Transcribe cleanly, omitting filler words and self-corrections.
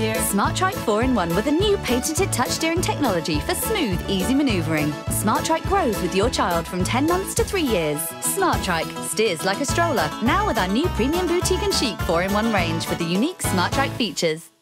Smart Trike 4-in-1 with a new patented touch steering technology for smooth, easy manoeuvring. Smart Trike grows with your child from 10 months to 3 years. Smart Trike steers like a stroller, now with our new premium boutique and chic 4-in-1 range with the unique Smart Trike features.